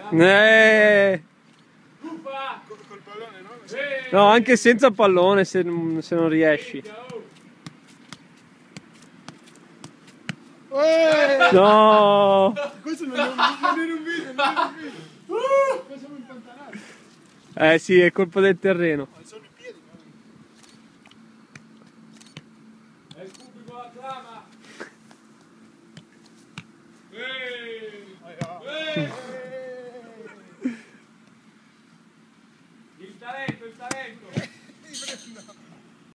Col pallone, no? No, anche senza pallone se non riesci. No! Questo non era un video, non era un video. Qua siamo impantanati. Sì, è colpa del terreno.